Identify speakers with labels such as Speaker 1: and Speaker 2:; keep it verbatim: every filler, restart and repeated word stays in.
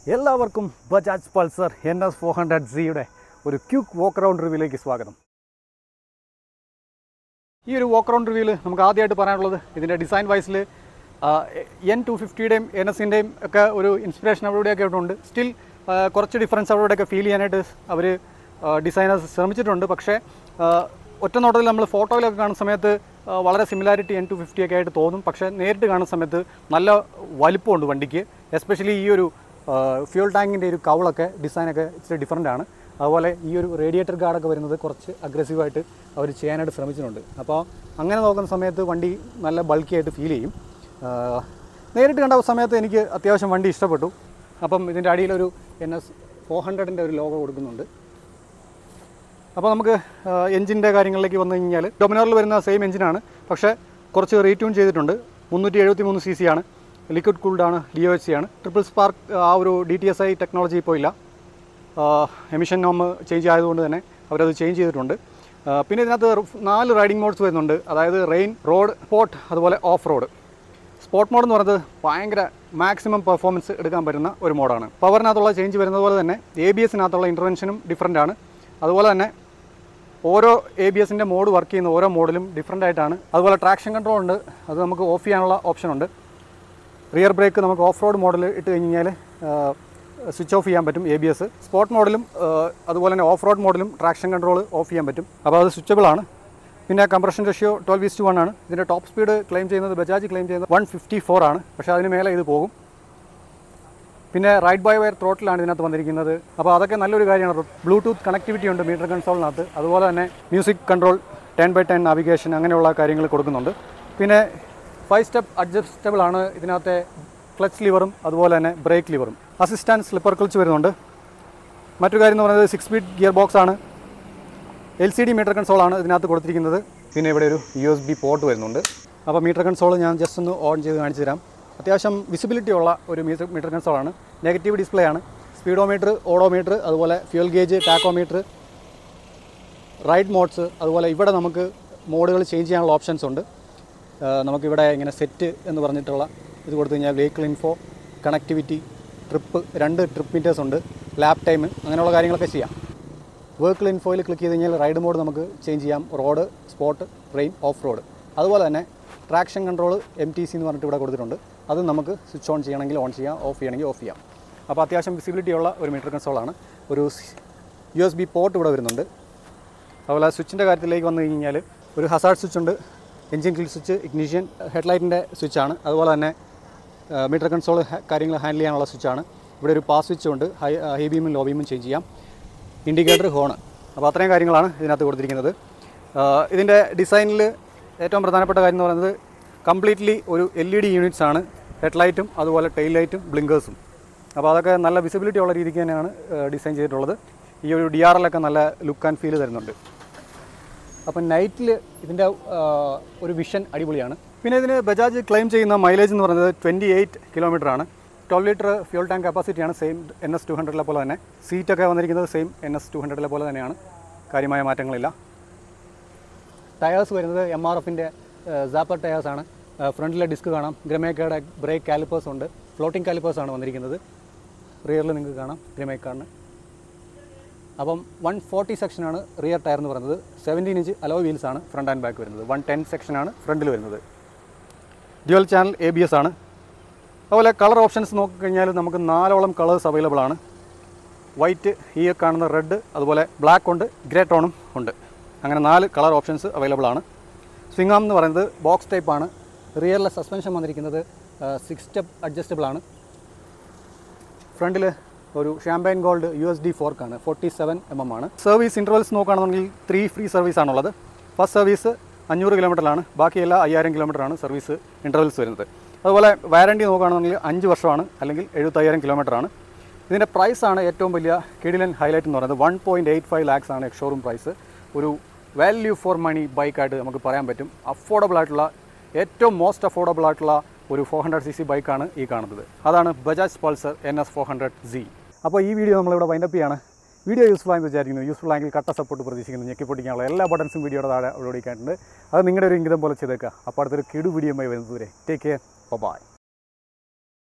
Speaker 1: എല്ലാവർക്കും Bajaj Pulsar N S four hundred സിയുടെ ഒരു ക്വിക്ക് വാക്ക് അറൗണ്ട് റിവ്യൂയിലേക്ക് സ്വാഗതം. ഈ ഒരു വാക്ക് അറൗണ്ട് റിവ്യൂവിൽ നമുക്ക് ആദ്യമായിട്ട് പറയാനുള്ളത് ഇതിൻ്റെ ഡിസൈൻ വൈസിൽ എൻ ടു ഫിഫ്റ്റിയുടെയും എൻ എസിൻ്റെയും ഒക്കെ ഒരു ഇൻസ്പിറേഷൻ അവിടെയൊക്കെ ഉണ്ട്. സ്റ്റിൽ കുറച്ച് ഡിഫറൻസ് അവിടെയൊക്കെ ഫീൽ ചെയ്യാനായിട്ട് അവർ ഡിസൈനേഴ്സ് ശ്രമിച്ചിട്ടുണ്ട്. പക്ഷേ ഒറ്റ നോട്ടത്തിൽ നമ്മൾ ഫോട്ടോയിലൊക്കെ കാണുന്ന സമയത്ത് വളരെ സിമിലാരിറ്റി എൻ ടു ഫിഫ്റ്റി ഒക്കെ ആയിട്ട് തോന്നും. പക്ഷേ നേരിട്ട് കാണുന്ന സമയത്ത് നല്ല വലിപ്പമുണ്ട് വണ്ടിക്ക്. എസ്പെഷ്യലി ഈ ഒരു ഫ്യൂൽ ടാങ്കിൻ്റെ ഒരു കവളൊക്കെ ഡിസൈനൊക്കെ ഇച്ചിരി ഡിഫറൻ്റ് ആണ്. അതുപോലെ ഈ ഒരു റേഡിയേറ്റർ ഗാർഡൊക്കെ വരുന്നത് കുറച്ച് അഗ്രസീവായിട്ട് അവർ ചെയ്യാനായിട്ട് ശ്രമിച്ചിട്ടുണ്ട്. അപ്പോൾ അങ്ങനെ നോക്കുന്ന സമയത്ത് വണ്ടി നല്ല ബൾക്കി ആയിട്ട് ഫീൽ ചെയ്യും. നേരിട്ട് കണ്ട സമയത്ത് എനിക്ക് അത്യാവശ്യം വണ്ടി ഇഷ്ടപ്പെട്ടു. അപ്പം ഇതിൻ്റെ അടിയിലൊരു എൻ എസ് ഫോർ ഹൺഡ്രഡിൻ്റെ ഒരു ലോഗോ കൊടുക്കുന്നുണ്ട്. അപ്പോൾ നമുക്ക് എഞ്ചിൻ്റെ കാര്യങ്ങളിലേക്ക് വന്നു കഴിഞ്ഞാൽ ഡൊമിനറിൽ വരുന്ന സെയിം എഞ്ചിനാണ്, പക്ഷേ കുറച്ച് റീട്യൂൺ ചെയ്തിട്ടുണ്ട്. മുന്നൂറ്റി എഴുപത്തി മൂന്ന് സി സി ആണ്, ലിക്വിഡ് കൂൾഡാണ്, ഡി ഒ എച്ച് സി ആണ്. ട്രിപ്പിൾ സ്പാർക്ക് ആ ഒരു D T S I technology ഇപ്പോൾ ഇല്ല. എമിഷൻ നോം ചേഞ്ച് ആയതുകൊണ്ട് തന്നെ അവരത് ചേഞ്ച് ചെയ്തിട്ടുണ്ട്. പിന്നെ ഇതിനകത്ത് നാല് റൈഡിംഗ് മോഡ്സ് വരുന്നുണ്ട്. അതായത് റെയിൻ, റോഡ്, സ്പോട്ട്, അതുപോലെ ഓഫ് റോഡ്. സ്പോട്ട് മോഡ് എന്ന് പറയുന്നത് ഭയങ്കര മാക്സിമം പെർഫോമൻസ് എടുക്കാൻ പറ്റുന്ന ഒരു മോഡാണ്. പവറിനകത്തുള്ള ചേഞ്ച് വരുന്നത് പോലെ തന്നെ എ ബി എസിനകത്തുള്ള ഇൻ്റർവെൻഷനും ഡിഫറൻ്റ് ആണ്. അതുപോലെ തന്നെ ഓരോ എ ബി എസിൻ്റെ മോഡ് വർക്ക് ചെയ്യുന്ന ഓരോ മോഡിലും ഡിഫറൻ്റ് ആയിട്ടാണ്. അതുപോലെ ട്രാക്ഷൻ കൺട്രോൾ ഉണ്ട്, അത് നമുക്ക് ഓഫ് ചെയ്യാനുള്ള ഓപ്ഷനുണ്ട്. റിയർ ബ്രേക്ക് നമുക്ക് ഓഫ് റോഡ് മോഡിൽ ഇട്ട് കഴിഞ്ഞാൽ സ്വിച്ച് ഓഫ് ചെയ്യാൻ പറ്റും എ ബി എസ്. സ്പോട്ട് മോഡിലും അതുപോലെ തന്നെ ഓഫ് റോഡ് മോഡിലും ട്രാക്ഷൻ കൺട്രോൾ ഓഫ് ചെയ്യാൻ പറ്റും. അപ്പോൾ അത് സ്വിച്ചബിൾ ആണ്. പിന്നെ compression ratio twelve is to one ആണ്. ഇതിൻ്റെ ടോപ്പ് സ്പീഡ് ക്ലെയിം ചെയ്യുന്നത് ബജാജ് ക്ലെയിം ചെയ്യുന്നത് വൺ ഫിഫ്റ്റി ഫോർ ആണ്, പക്ഷേ അതിന് മേലെ ഇത് പോകും. പിന്നെ റൈഡ് ബൈ വയർ ത്രോട്ടിലാണ് ഇതിനകത്ത് വന്നിരിക്കുന്നത്. അപ്പോൾ അതൊക്കെ നല്ലൊരു കാര്യമാണ്. ബ്ലൂടൂത്ത് കണക്ടിവിറ്റി ഉണ്ട് മീറ്റർ കൺസോളിനകത്ത്. അതുപോലെ തന്നെ music control, ten by ten navigation, അങ്ങനെയുള്ള കാര്യങ്ങൾ കൊടുക്കുന്നുണ്ട്. പിന്നെ ഫൈവ് സ്റ്റെപ്പ് അഡ്ജസ്റ്റബിൾ ആണ് ഇതിനകത്തെ ക്ലച്ച് ലിവറും അതുപോലെ തന്നെ ബ്രേക്ക് ലിവറും. അസിസ്റ്റൻറ്റ് സ്ലിപ്പർ ക്ലച്ച് വരുന്നുണ്ട്. മറ്റൊരു കാര്യം എന്ന് പറയുന്നത് സിക്സ് സ്പീഡ് ഗിയർ ബോക്സ് ആണ്. എൽ സി ഡി മീറ്റർ കൺസോളാണ് ഇതിനകത്ത് കൊടുത്തിരിക്കുന്നത്. പിന്നെ ഇവിടെ ഒരു യു എസ് ബി പോർട്ട് വരുന്നുണ്ട്. അപ്പോൾ മീറ്റർ കൺസോൾ ഞാൻ ജസ്റ്റ് ഒന്ന് ഓൺ ചെയ്ത് കാണിച്ചു തരാം. അത്യാവശ്യം വിസിബിലിറ്റി ഉള്ള ഒരു മീറ്റർ മീറ്റർ കൺസോളാണ്. നെഗറ്റീവ് ഡിസ്പ്ലേ ആണ്. സ്പീഡോമീറ്റർ, ഓഡോമീറ്റർ, അതുപോലെ fuel gauge, tachometer, ride modes, അതുപോലെ ഇവിടെ നമുക്ക് മോഡുകൾ ചേഞ്ച് ചെയ്യാനുള്ള ഓപ്ഷൻസ് ഉണ്ട്. നമുക്കിവിടെ ഇങ്ങനെ സെറ്റ് എന്ന് പറഞ്ഞിട്ടുള്ള ഇത് കൊടുത്തു കഴിഞ്ഞാൽ വെഹിക്കിൾ ഇൻഫോ, കണക്ടിവിറ്റി, ട്രിപ്പ്, രണ്ട് ട്രിപ്പ് മീറ്റേഴ്സ് ഉണ്ട്, ലാപ്പ് ടൈം, അങ്ങനെയുള്ള കാര്യങ്ങളൊക്കെ ചെയ്യാം. വെഹിക്കിൾ ഇൻഫോയിൽ ക്ലിക്ക് ചെയ്ത് കഴിഞ്ഞാൽ റൈഡ് മോഡ് നമുക്ക് ചേഞ്ച് ചെയ്യാം. Road, sport, rain, off road. അതുപോലെ തന്നെ traction control M T C എന്ന് പറഞ്ഞിട്ട് ഇവിടെ കൊടുത്തിട്ടുണ്ട്. അത് നമുക്ക് സ്വിച്ച് ഓൺ ചെയ്യണമെങ്കിൽ ഓൺ ചെയ്യാം, ഓഫ് ചെയ്യണമെങ്കിൽ ഓഫ് ചെയ്യാം. അപ്പോൾ അത്യാവശ്യം വിസിബിലിറ്റി ഉള്ള ഒരു മീറ്റർ കൺസോളാണ്. ഒരു യു എസ് ബി പോർട്ട് ഇവിടെ വരുന്നുണ്ട്. അതുപോലെ സ്വിച്ചിൻ്റെ കാര്യത്തിലേക്ക് വന്നു കഴിഞ്ഞാൽ ഒരു ഹസാർഡ് സ്വിച്ച് ഉണ്ട്, എൻജിൻ കിൽ സ്വിച്ച്, ഇഗ്നിഷൻ, ഹെഡ്ലൈറ്റിൻ്റെ സ്വിച്ചാണ്. അതുപോലെ തന്നെ മീറ്റർ കൺസോൾ കാര്യങ്ങൾ ഹാൻഡിൽ ചെയ്യാനുള്ള സ്വിച്ചാണ്. ഇവിടെ ഒരു പാസ് സ്വിച്ച് ഉണ്ട്, ഹൈ ഹൈ ബീമും ലോ ബീമും ചേഞ്ച് ചെയ്യാം. Indicator, horn. അപ്പോൾ അത്രയും കാര്യങ്ങളാണ് ഇതിനകത്ത് കൊടുത്തിരിക്കുന്നത്. ഇതിൻ്റെ ഡിസൈനിൽ ഏറ്റവും പ്രധാനപ്പെട്ട കാര്യം എന്ന് പറയുന്നത് കംപ്ലീറ്റ്ലി ഒരു എൽ ഇ ഡി യൂണിറ്റ്സ് ആണ്. ഹെഡ്ലൈറ്റും അതുപോലെ ടെയിൽ ലൈറ്റും ബ്ലിങ്കേഴ്സും. അപ്പോൾ അതൊക്കെ നല്ല വിസിബിലിറ്റി ഉള്ള രീതിക്ക് തന്നെയാണ് ഡിസൈൻ ചെയ്തിട്ടുള്ളത്. ഈ ഒരു ഡി ആർ എല്ലൊക്കെ നല്ല ലുക്ക് ആൻഡ് ഫീൽ തരുന്നുണ്ട്. അപ്പം നൈറ്റിൽ ഇതിൻ്റെ ഒരു വിഷൻ അടിപൊളിയാണ്. പിന്നെ ഇതിന് ബജാജ് ക്ലെയിം ചെയ്യുന്ന മൈലേജ് എന്ന് പറയുന്നത് ട്വൻറ്റി എയ്റ്റ് കിലോമീറ്റർ ആണ്. ട്വൽവ് ലിറ്റർ ഫ്യൂൽ ടാങ്ക് കപ്പാസിറ്റിയാണ്. സെയിം എൻ എസ് ടു ഹൺഡ്രഡിലെ പോലെ തന്നെ. സീറ്റൊക്കെ വന്നിരിക്കുന്നത് സെയിം എൻ എസ് ടു ഹൺഡ്രഡിലെ പോലെ തന്നെയാണ്. കാര്യമായ മാറ്റങ്ങളില്ല. ടയേഴ്സ് വരുന്നത് എം ആർ എഫിൻ്റെ സാപ്പർ ടയേഴ്സാണ്. ഫ്രണ്ടിലെ ഡിസ്ക് കാണാം. ഗ്രമേക്കയുടെ ബ്രേക്ക് കാലിപ്പേഴ്സ് ഉണ്ട്. ഫ്ലോട്ടിംഗ് കാലിപ്പേഴ്സാണ് വന്നിരിക്കുന്നത്. റിയറിൽ നിങ്ങൾക്ക് കാണാം ഗ്രമേക്കാണ്. അപ്പം വൺ ഫോർട്ടി സെക്ഷനാണ് റിയർ ടയർ എന്ന് പറയുന്നത്. സെവൻറ്റീൻ ഇഞ്ച് അലോ വീൽസാണ് ഫ്രണ്ട് ആൻഡ് ബാക്ക് വരുന്നത്. വൺ ടെൻ സെക്ഷനാണ് ഫ്രണ്ടിൽ വരുന്നത്. Dual channel A B S ആണ്. അതുപോലെ കളർ ഓപ്ഷൻസ് നോക്കിക്കഴിഞ്ഞാൽ നമുക്ക് നാലോളം കളേഴ്സ് അവൈലബിൾ ആണ്. വൈറ്റ്, ഈ കാണുന്ന റെഡ്, അതുപോലെ ബ്ലാക്ക് ഉണ്ട്, ഗ്രേ ടോണും ഉണ്ട്. അങ്ങനെ നാല് കളർ ഓപ്ഷൻസ് അവൈലബിൾ ആണ്. സ്വിംഗ് ആം എന്ന് പറയുന്നത് ബോക്സ് ടൈപ്പാണ്. റിയറിലെ സസ്പെൻഷൻ വന്നിരിക്കുന്നത് സിക്സ് സ്റ്റെപ്പ് അഡ്ജസ്റ്റബിൾ ആണ്. ഫ്രണ്ടിൽ ഒരു champagne gold U S D ഫോർക്കാണ്. ഫോർട്ടി സെവൻ എം എം ആണ്. സർവീസ് ഇൻ്റർവൽസ് നോക്കുകയാണെന്നുണ്ടെങ്കിൽ ത്രീ ഫ്രീ സർവീസ് ആണുള്ളത്. ഫസ്റ്റ് സർവീസ് അഞ്ഞൂറ് കിലോമീറ്ററിലാണ്. ബാക്കിയെല്ലാം അയ്യായിരം കിലോമീറ്ററാണ് സർവീസ് ഇൻ്റർവൽസ് വരുന്നത്. അതുപോലെ വാറണ്ടി നോക്കുകയാണെന്നുണ്ടെങ്കിൽ അഞ്ച് വർഷമാണ്, അല്ലെങ്കിൽ എഴുപത്തയ്യായിരം കിലോമീറ്ററാണ്. ഇതിൻ്റെ പ്രൈസാണ് ഏറ്റവും വലിയ കിടിലൻ ഹൈലൈറ്റ് എന്ന് പറയുന്നത്. One point eight five lakhs ആണ് എക്സ്-ഷോറൂം പ്രൈസ്. ഒരു വാല്യൂ ഫോർ മണി ബൈക്കായിട്ട് നമുക്ക് പറയാൻ പറ്റും. അഫോർഡബിൾ ആയിട്ടുള്ള, ഏറ്റവും മോസ്റ്റ് അഫോർഡബിൾ ആയിട്ടുള്ള ഒരു ഫോർ ഹൺഡ്രഡ് സി സി ബൈക്കാണ് ഈ കാണുന്നത്. അതാണ് Bajaj Pulsar N S four hundred C. അപ്പോൾ ഈ വീഡിയോ നമ്മളിവിടെ വൈൻഡപ്പ് ചെയ്യാണ്. വീഡിയോ യൂസ്ഫുൾ ആയെന്ന് വിചാരിക്കുന്നു. യൂസ്ഫുൾ ആയെങ്കിൽ കട്ട സപ്പോർട്ട് പ്രതീക്ഷിക്കുന്നു. ഞെക്കിപ്പൊട്ടിക്കാനുള്ള എല്ലാ ബട്ടൺസും വീഡിയോയുടെ താഴെ അപ്ലോഡ് ചെയ്തിട്ടുണ്ട്. അത് നിങ്ങളുടെ ഒരു ഇംഗിതം പോലെ ചെയ്തേക്കുക. അപ്പോൾ അടുത്തൊരു കിടു വീഡിയോയുമായി വരുന്നതുവരെ ടേക്ക് കെയർ, ബൈ.